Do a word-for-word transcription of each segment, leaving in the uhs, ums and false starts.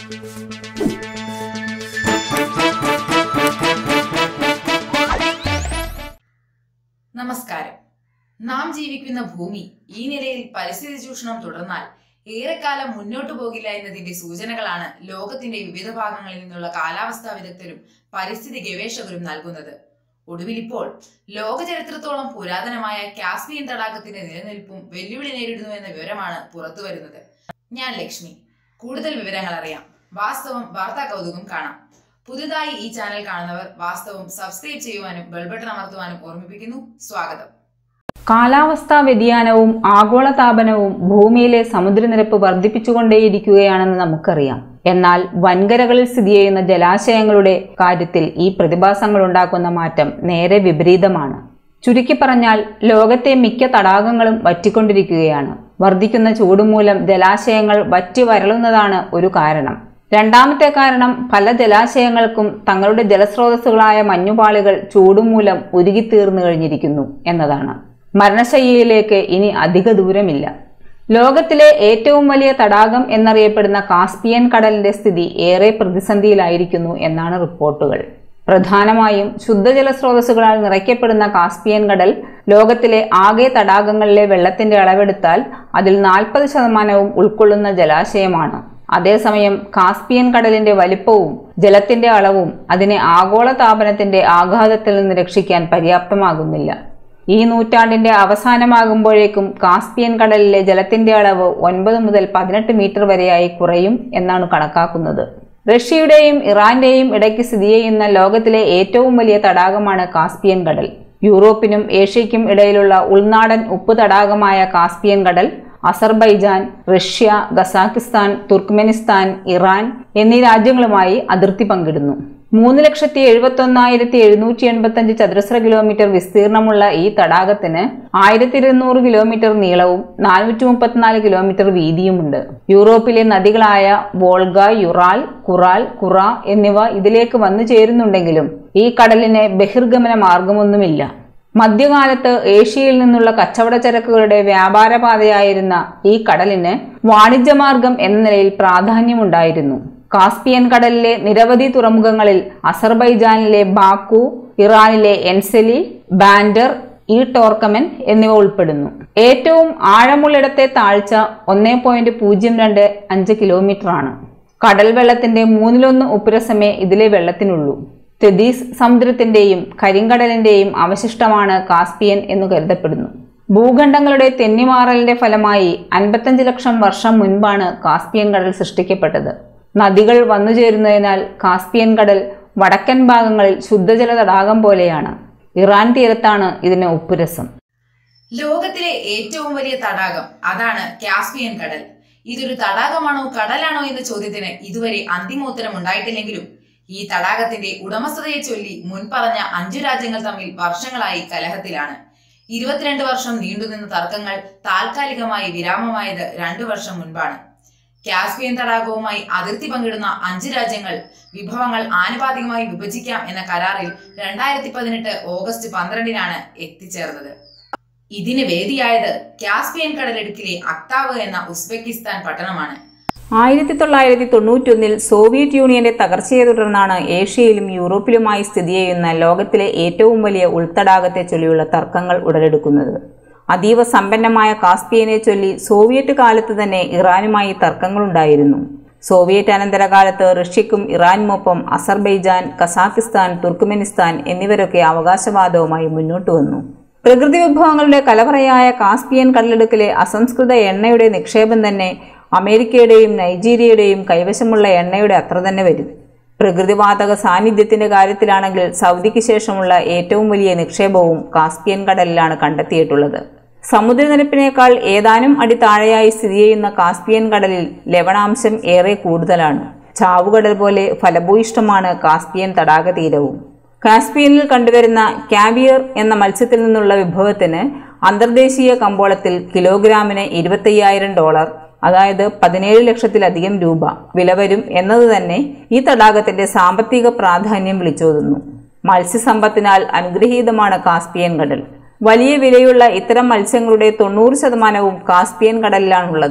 നമസ്കാരം. നാം ജീവിക്കുന്ന ഭൂമി ഈ നിലയിൽ പരിസ്ഥിതി ചൂഷണം തുടർന്നാൽ ഏറെക്കാലം മുന്നോട്ടു പോകില്ല എന്നതിന്റെ സൂചനകളാണ് ലോകത്തിന്റെ വിവിധ ഭാഗങ്ങളിൽ നിന്നുള്ള കാലാവസ്ഥാ വിദഗ്ധരും പരിസ്ഥിതി ഗവേഷകരും നൽകുന്നത്. ഒടുവിൽ ഇപ്പോൾ ലോക ചരിത്രത്തോളം പുരാതനമായ കാസ്പിയൻ തടാകത്തിന്റെ നിലനിൽപ്പും വെല്ലുവിളി നേരിടുന്നു എന്ന വിവരമാണ് പുറത്തുവരുന്നത്. ഞാൻ ലക്ഷ്മി. കൂടുതൽ വിവരങ്ങൾ അറിയാം. വാസ്തവം വാർത്താ കൗതുകം കാണാം. പുതുതായി ഈ ചാനൽ കാണുന്നവർ വാസ്തവം സബ്സ്ക്രൈബ് ചെയ്യുവാനും ബെൽബട്ടൺ അമർത്തുവാനും ഓർമ്മിപ്പിക്കുന്നു. സ്വാഗതം. കാലാവസ്ഥാ വ്യതിയാനവും ആഗോളതാപനവും ഭൂമിയിലെ സമുദ്രനിരപ്പ് വർദ്ധിപ്പിച്ചുകൊണ്ടേയിരിക്കുകയാണെന്ന് നമുക്കറിയാം. എന്നാൽ വൻകരകളിൽ സ്ഥിതി ചെയ്യുന്ന ജലാശയങ്ങളുടെ കാര്യത്തിൽ ഈ പ്രതിഭാസങ്ങൾ ഉണ്ടാക്കുന്ന മാറ്റം നേരെ വിപരീതമാണ്. ചുരുക്കി പറഞ്ഞാൽ ലോകത്തെ മിക്ക തടാകങ്ങളും വറ്റിക്കൊണ്ടിരിക്കുകയാണ്. വർദ്ധിക്കുന്ന ചൂടുമൂലം ജലാശയങ്ങൾ വറ്റി വരളുന്നതാണ് ഒരു കാരണം. രണ്ടാമത്തെ കാരണം പല ജലാശയങ്ങൾക്കും തങ്ങളുടെ ജലസ്രോതസ്സുകളായ മഞ്ഞുപാളികൾ ചൂടുമൂലം ഉരുകിത്തീർന്നു കഴിഞ്ഞിരിക്കുന്നു എന്നതാണ്. മരണശയ്യയിലേക്ക് ഇനി അധിക ദൂരമില്ല. ലോകത്തിലെ ഏറ്റവും വലിയ തടാകം എന്നറിയപ്പെടുന്ന കാസ്പിയൻ കടലിന്റെ സ്ഥിതി ഏറെ പ്രതിസന്ധിയിലായിരിക്കുന്നു എന്നാണ് റിപ്പോർട്ടുകൾ. പ്രധാനമായും ശുദ്ധജല സ്രോതസ്സുകളാൽ നിറയ്ക്കപ്പെടുന്ന കാസ്പിയൻ കടൽ ലോകത്തിലെ ആകെ തടാകങ്ങളിലെ വെള്ളത്തിന്റെ അളവെടുത്താൽ അതിൽ നാൽപ്പത് ശതമാനവും ഉൾക്കൊള്ളുന്ന ജലാശയമാണ്. അതേസമയം കാസ്പിയൻ കടലിന്റെ വലിപ്പവും ജലത്തിന്റെ അളവും അതിനെ ആഗോളതാപനത്തിന്റെ ആഘാതത്തിൽ നിന്ന് രക്ഷിക്കാൻ പര്യാപ്തമാകുന്നില്ല. ഈ നൂറ്റാണ്ടിന്റെ അവസാനമാകുമ്പോഴേക്കും കാസ്പിയൻ കടലിലെ ജലത്തിന്റെ അളവ് ഒൻപത് മുതൽ പതിനെട്ട് മീറ്റർ വരെയായി കുറയും എന്നാണ് കണക്കാക്കുന്നത്. റഷ്യയുടെയും ഇറാന്റെയും ഇടയ്ക്ക് സ്ഥിതി ചെയ്യുന്ന ലോകത്തിലെ ഏറ്റവും വലിയ തടാകമാണ് കാസ്പിയൻ കടൽ. യൂറോപ്പിനും ഏഷ്യയ്ക്കും ഇടയിലുള്ള ഉൾനാടൻ ഉപ്പ് തടാകമായ കാസ്പിയൻ കടൽ Azerbaijan, Russia, Kazakhstan, Turkmenistan, Iran എന്നീ രാജ്യങ്ങളുമായി അതിർത്തി പങ്കിടുന്നു. മൂന്ന് ലക്ഷത്തി എഴുപത്തി ഒന്നായിരത്തി എഴുന്നൂറ്റി എൺപത്തി അഞ്ച് ചതുരശ്ര കിലോമീറ്റർ വിസ്തീർണമുള്ള ഈ തടാകത്തിന് ആയിരത്തി ഇരുന്നൂറ് കിലോമീറ്റർ നീളവും നാനൂറ്റി മുപ്പത്തിനാല് കിലോമീറ്റർ വീതിയുമുണ്ട്. യൂറോപ്പിലെ നദികളായ വോൾഗ, യുറാൽ, കുറാൽ, കുറ എന്നിവ ഇതിലേക്ക് വന്നു ചേരുന്നുണ്ടെങ്കിലും ഈ കടലിന് ബഹിർഗമന മാർഗമൊന്നുമില്ല. മധ്യകാലത്ത് ഏഷ്യയിൽ നിന്നുള്ള കച്ചവട ചരക്കുകളുടെ വ്യാപാരപാതയായിരുന്ന ഈ കടലിന് വാണിജ്യമാർഗം എന്ന നിലയിൽ പ്രാധാന്യമുണ്ടായിരുന്നു. കാസ്പിയൻ കടലിലെ നിരവധി തുറമുഖങ്ങളിൽ അസർബൈജാനിലെ ബാക്കു, ഇറാനിലെ എൻസെലി, ബാൻഡർ, ഈ ടോർക്കമൻ എന്നിവ ഉൾപ്പെടുന്നു. ഏറ്റവും ആഴമുള്ളിടത്തെ താഴ്ച ഒന്നേ പോയിന്റ് പൂജ്യം രണ്ട് അഞ്ച് കിലോമീറ്റർ ആണ്. കടൽ വെള്ളത്തിന്റെ മൂന്നിലൊന്ന് ഉപ്പുരസമേ ഇതിലെ വെള്ളത്തിനുള്ളൂ. തെദീസ് സമുദ്രത്തിന്റെയും കരിങ്കടലിന്റെയും അവശിഷ്ടമാണ് കാസ്പിയൻ എന്ന് കരുതപ്പെടുന്നു. ഭൂഖണ്ഡങ്ങളുടെ തെന്നിമാറലിന്റെ ഫലമായി അൻപത്തഞ്ച് ലക്ഷം വർഷം മുൻപാണ് കാസ്പിയൻ കടൽ സൃഷ്ടിക്കപ്പെട്ടത്. നദികൾ വന്നുചേരുന്നതിനാൽ കാസ്പിയൻ കടൽ വടക്കൻ ഭാഗങ്ങളിൽ ശുദ്ധജല തടാകം പോലെയാണ്. ഇറാൻ തീരത്താണ് ഇതിന് ഉപ്പുരസം. ലോകത്തിലെ ഏറ്റവും വലിയ തടാകം അതാണ് കാസ്പിയൻ കടൽ. ഇതൊരു തടാകമാണോ കടലാണോ എന്ന ചോദ്യത്തിന് ഇതുവരെ അന്തിമോത്തരം ഉണ്ടായിട്ടില്ലെങ്കിലും ഈ തടാകത്തിന്റെ ഉടമസ്ഥതയെ ചൊല്ലി മുൻപറഞ്ഞ അഞ്ചു രാജ്യങ്ങൾ തമ്മിൽ വർഷങ്ങളായി കലഹത്തിലാണ്. ഇരുപത്തിരണ്ട് വർഷം നീണ്ടുനിന്ന തർക്കങ്ങൾ താൽക്കാലികമായി വിരാമമായത് രണ്ടു വർഷം മുൻപാണ്. കാസ്പിയൻ തടാകവുമായി അതിർത്തി പങ്കിടുന്ന അഞ്ച് രാജ്യങ്ങൾ വിഭവങ്ങൾ ആനുപാതികമായി വിഭജിക്കാം എന്ന കരാറിൽ രണ്ടായിരത്തി പതിനെട്ട് ഓഗസ്റ്റ് പന്ത്രണ്ടിനാണ് എത്തിച്ചേർന്നത്. ഇതിന് വേദിയായത് കാസ്പിയൻ കടലിടുക്കിലെ അക്താവ് എന്ന ഉസ്ബെക്കിസ്ഥാൻ പട്ടണമാണ്. ആയിരത്തി തൊള്ളായിരത്തി തൊണ്ണൂറ്റി ഒന്നിൽ സോവിയറ്റ് യൂണിയന്റെ തകർച്ചയെ തുടർന്നാണ് ഏഷ്യയിലും യൂറോപ്പിലുമായി സ്ഥിതി ചെയ്യുന്ന ലോകത്തിലെ ഏറ്റവും വലിയ ഉൾത്തടാകത്തെ ചൊല്ലിയുള്ള തർക്കങ്ങൾ ഉടലെടുക്കുന്നത്. അതീവ സമ്പന്നമായ കാസ്പിയനെ ചൊല്ലി സോവിയറ്റ് കാലത്ത് തന്നെ ഇറാനുമായി തർക്കങ്ങളുണ്ടായിരുന്നു. സോവിയറ്റ് അനന്തരകാലത്ത് റഷ്യക്കും ഇറാനുമൊപ്പം അസർബൈജാൻ, കസാക്കിസ്ഥാൻ, തുർക്ക്മെനിസ്ഥാൻ എന്നിവരൊക്കെ അവകാശവാദവുമായി മുന്നോട്ട് വന്നു. പ്രകൃതി വിഭവങ്ങളുടെ കലവറയായ കാസ്പിയൻ കടലിടുക്കിലെ അസംസ്കൃത എണ്ണയുടെ നിക്ഷേപം തന്നെ അമേരിക്കയുടെയും നൈജീരിയയുടെയും കൈവശമുള്ള എണ്ണയുടെ അത്ര തന്നെ വരും. പ്രകൃതിവാതക സാന്നിധ്യത്തിന്റെ കാര്യത്തിലാണെങ്കിൽ സൗദിക്ക് ശേഷമുള്ള ഏറ്റവും വലിയ നിക്ഷേപവും കാസ്പിയൻ കടലിലാണ് കണ്ടെത്തിയിട്ടുള്ളത്. സമുദ്രനിരപ്പിനേക്കാൾ ഏതാനും അടി താഴെയായി സ്ഥിതി ചെയ്യുന്ന കാസ്പിയൻ കടലിൽ ലവണാംശം ഏറെ കൂടുതലാണ്. ചാവുകടൽ പോലെ ഫലഭൂയിഷ്ടമാണ് കാസ്പിയൻ തടാക തീരവും. കാസ്പിയനിൽ കണ്ടുവരുന്ന കാവിയർ എന്ന മത്സ്യത്തിൽ നിന്നുള്ള വിഭവത്തിന് അന്തർദേശീയ കമ്പോളത്തിൽ കിലോഗ്രാമിന് ഇരുപത്തയ്യായിരം ഡോളർ, അതായത് പതിനേഴ് ലക്ഷത്തിലധികം രൂപ വില വരും എന്നത് തന്നെ ഈ തടാകത്തിന്റെ സാമ്പത്തിക പ്രാധാന്യം വിളിച്ചോതുന്നു. മത്സ്യസമ്പത്തിനാൽ അനുഗ്രഹീതമാണ് കാസ്പിയൻ കടൽ. വലിയ വിലയുള്ള ഇത്തരം മത്സ്യങ്ങളുടെ തൊണ്ണൂറ് ശതമാനവും കാസ്പിയൻ കടലിലാണുള്ളത്.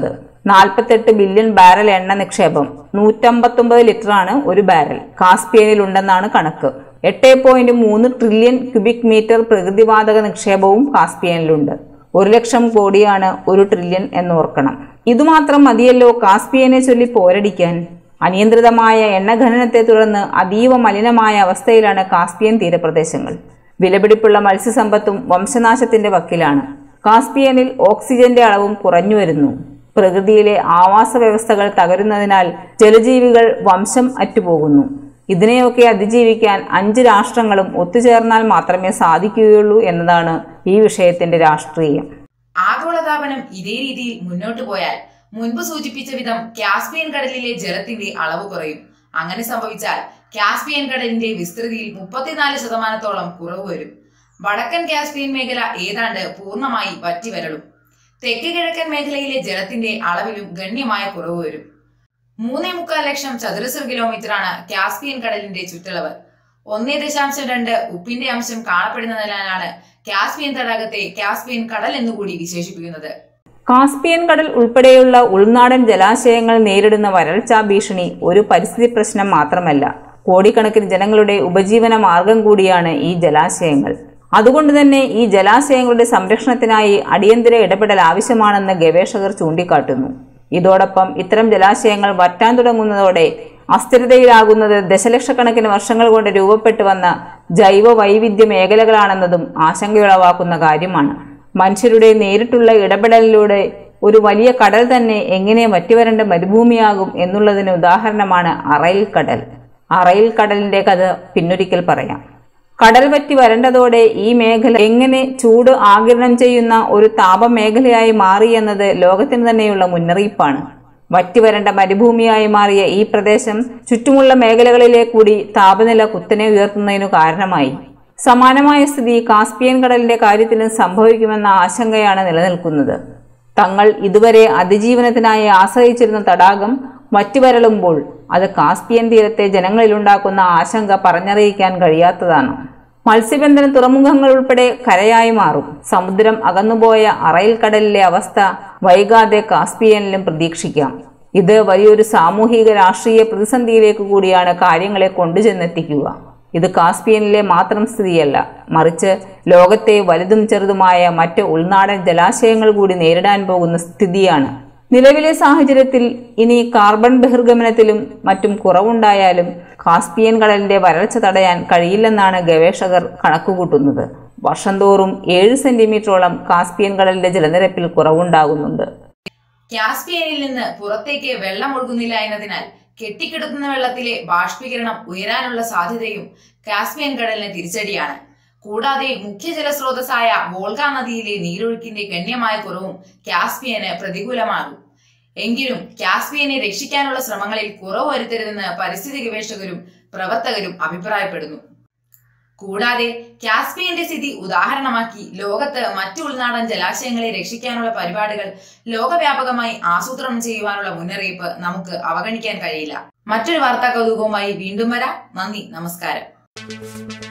നാൽപ്പത്തെട്ട് ബില്യൺ ബാരൽ എണ്ണ നിക്ഷേപം, നൂറ്റമ്പത്തൊമ്പത് ലിറ്ററാണ് ഒരു ബാരൽ കാസ്പിയനിൽ ഉണ്ടെന്നാണ് കണക്ക്. എട്ട് പോയിന്റ് മൂന്ന് ട്രില്യൺ ക്യൂബിക് മീറ്റർ പ്രകൃതിവാതക നിക്ഷേപവും കാസ്പിയനിലുണ്ട്. ഒരു ലക്ഷം കോടിയാണ് ഒരു ട്രില്യൺ എന്നോർക്കണം. ഇതുമാത്രം മതിയല്ലോ കാസ്പിയനെ ചൊല്ലി പോരടിക്കാൻ. അനിയന്ത്രിതമായ എണ്ണ ഖനനത്തെ തുടർന്ന് അതീവ മലിനമായ അവസ്ഥയിലാണ് കാസ്പിയൻ തീരപ്രദേശങ്ങൾ. വിലപിടിപ്പുള്ള മത്സ്യസമ്പത്തും വംശനാശത്തിന്റെ വക്കിലാണ്. കാസ്പിയനിൽ ഓക്സിജന്റെ അളവും കുറഞ്ഞു വരുന്നു. പ്രകൃതിയിലെ ആവാസ വ്യവസ്ഥകൾ തകരുന്നതിനാൽ ജലജീവികൾ വംശം അറ്റുപോകുന്നു. ഇതിനെയൊക്കെ അതിജീവിക്കാൻ അഞ്ച് രാഷ്ട്രങ്ങളും ഒത്തുചേർന്നാൽ മാത്രമേ സാധിക്കുകയുള്ളൂ എന്നതാണ് ഈ വിഷയത്തിന്റെ രാഷ്ട്രീയം. ആഗോളതാപനം ഇതേ രീതിയിൽ മുന്നോട്ടു പോയാൽ മുൻപ് സൂചിപ്പിച്ച വിധം കാസ്പിയൻ കടലിലെ ജലത്തിന്റെ അളവ് കുറയും. അങ്ങനെ സംഭവിച്ചാൽ കാസ്പിയൻ കടലിന്റെ വിസ്തൃതിയിൽ മുപ്പത്തിനാല് ശതമാനത്തോളം കുറവ് വരും. വടക്കൻ കാസ്പിയൻ മേഖല ഏതാണ്ട് പൂർണ്ണമായി വറ്റിവരളും. തെക്ക് കിഴക്കൻ മേഖലയിലെ ജലത്തിന്റെ അളവിലും ഗണ്യമായ കുറവ് വരും. മൂന്നേ മുക്കാൽ ലക്ഷം ചതുരശ്ര കിലോമീറ്ററാണ് കാസ്പിയൻ കടലിന്റെ ചുറ്റളവ്. ഒന്നേ ദശാംശം രണ്ട് ഉപ്പിന്റെ അംശം കാണപ്പെടുന്നതിനാലാണ് കാസ്പിയൻ തടാകത്തെ കാസ്പിയൻ കടൽ എന്നുകൂടി വിശേഷിപ്പിക്കുന്നത്. കാസ്പിയൻ കടൽ ഉൾപ്പെടെയുള്ള ഉൾനാടൻ ജലാശയങ്ങൾ നേരിടുന്ന വരൾച്ചാ ഭീഷണി ഒരു പരിസ്ഥിതി പ്രശ്നം മാത്രമല്ല, കോടിക്കണക്കിന് ജനങ്ങളുടെ ഉപജീവന മാർഗം കൂടിയാണ് ഈ ജലാശയങ്ങൾ. അതുകൊണ്ട് തന്നെ ഈ ജലാശയങ്ങളുടെ സംരക്ഷണത്തിനായി അടിയന്തര ഇടപെടൽ ആവശ്യമാണെന്ന് ഗവേഷകർ ചൂണ്ടിക്കാട്ടുന്നു. ഇതോടൊപ്പം ഇത്തരം ജലാശയങ്ങൾ വറ്റാൻ തുടങ്ങുന്നതോടെ അസ്ഥിരതയിലാകുന്നത് ദശലക്ഷക്കണക്കിന് വർഷങ്ങൾ കൊണ്ട് രൂപപ്പെട്ടു വന്ന ജൈവ വൈവിധ്യ മേഖലകളാണെന്നതും ആശങ്കയുളവാക്കുന്ന കാര്യമാണ്. മനുഷ്യരുടെ നേരിട്ടുള്ള ഇടപെടലിലൂടെ ഒരു വലിയ കടൽ തന്നെ എങ്ങനെ വറ്റിവരേണ്ട മരുഭൂമിയാകും എന്നുള്ളതിന് ഉദാഹരണമാണ് അറൈൽ കടൽ. അറൈൽ കടലിന്റെ കഥ പിന്നൊരിക്കൽ പറയാം. കടൽ വറ്റി വരേണ്ടതോടെ ഈ മേഖല എങ്ങനെ ചൂട് ആഗിരണം ചെയ്യുന്ന ഒരു താപമേഖലയായി മാറി എന്നത് ലോകത്തിന് തന്നെയുള്ള മുന്നറിയിപ്പാണ്. വറ്റിവരേണ്ട മരുഭൂമിയായി മാറിയ ഈ പ്രദേശം ചുറ്റുമുള്ള മേഖലകളിലെ കൂടി താപനില കുത്തനെ ഉയർത്തുന്നതിനു കാരണമായി. സമാനമായ സ്ഥിതി കാസ്പിയൻ കടലിന്റെ കാര്യത്തിലും സംഭവിക്കുമെന്ന ആശങ്കയാണ് നിലനിൽക്കുന്നത്. തങ്ങൾ ഇതുവരെ അതിജീവനത്തിനായി ആശ്രയിച്ചിരുന്ന തടാകം വറ്റിവരളുമ്പോൾ അത് കാസ്പിയൻ തീരത്തെ ജനങ്ങളിലുണ്ടാക്കുന്ന ആശങ്ക പറഞ്ഞറിയിക്കാൻ കഴിയാത്തതാണ്. മത്സ്യബന്ധന തുറമുഖങ്ങൾ ഉൾപ്പെടെ കരയായി മാറും. സമുദ്രം അകന്നുപോയ അറൈൽ കടലിലെ അവസ്ഥ വൈകാതെ കാസ്പിയനിലും പ്രതീക്ഷിക്കാം. ഇത് വലിയൊരു സാമൂഹിക രാഷ്ട്രീയ പ്രതിസന്ധിയിലേക്ക് കൂടിയാണ് കാര്യങ്ങളെ കൊണ്ടുചെന്നെത്തിക്കുക. ഇത് കാസ്പിയനിലെ മാത്രം സ്ഥിതിയല്ല, മറിച്ച് ലോകത്തെ വലുതും ചെറുതുമായ മറ്റ് ഉൾനാടൻ ജലാശയങ്ങൾ കൂടി നേരിടാൻ പോകുന്ന സ്ഥിതിയാണ്. നിലവിലെ സാഹചര്യത്തിൽ ഇനി കാർബൺ ബഹിർഗമനത്തിലും മറ്റും കുറവുണ്ടായാലും കാസ്പിയൻ കടലിന്റെ വരൾച്ച തടയാൻ കഴിയില്ലെന്നാണ് ഗവേഷകർ കണക്കുകൂട്ടുന്നത്. വർഷം തോറും ഏഴ് സെന്റിമീറ്ററോളം കാസ്പിയൻ കടലിന്റെ ജലനിരപ്പിൽ കുറവുണ്ടാകുന്നുണ്ട്. കാസ്പിയനിൽ നിന്ന് പുറത്തേക്ക് വെള്ളം ഒഴുകുന്നില്ല എന്നതിനാൽ കെട്ടിക്കിടക്കുന്ന വെള്ളത്തിലെ ബാഷ്പീകരണം ഉയരാനുള്ള സാധ്യതയും കാസ്പിയൻ കടലിന് തിരിച്ചടിയാണ്. കൂടാതെ മുഖ്യ ജലസ്രോതസ്സായ വോൾഗ നദിയിലെ നീരൊഴുക്കിന്റെ ഗണ്യമായ കുറവും കാസ്പിയന് പ്രതികൂലമാകും. എങ്കിലും കാസ്പിയനെ രക്ഷിക്കാനുള്ള ശ്രമങ്ങളിൽ കുറവ് വരുത്തരുതെന്ന് പരിസ്ഥിതി ഗവേഷകരും പ്രവർത്തകരും അഭിപ്രായപ്പെടുന്നു. കൂടാതെ കാസ്പിയന്റെ സ്ഥിതി ഉദാഹരണമാക്കി ലോകത്ത് മറ്റു ഉൾനാടൻ ജലാശയങ്ങളെ രക്ഷിക്കാനുള്ള പരിപാടികൾ ലോകവ്യാപകമായി ആസൂത്രണം ചെയ്യുവാനുള്ള മുന്നറിയിപ്പ് നമുക്ക് അവഗണിക്കാൻ കഴിയില്ല. മറ്റൊരു വാർത്താ കൗതുകവുമായി വീണ്ടും വരാം. നന്ദി, നമസ്കാരം.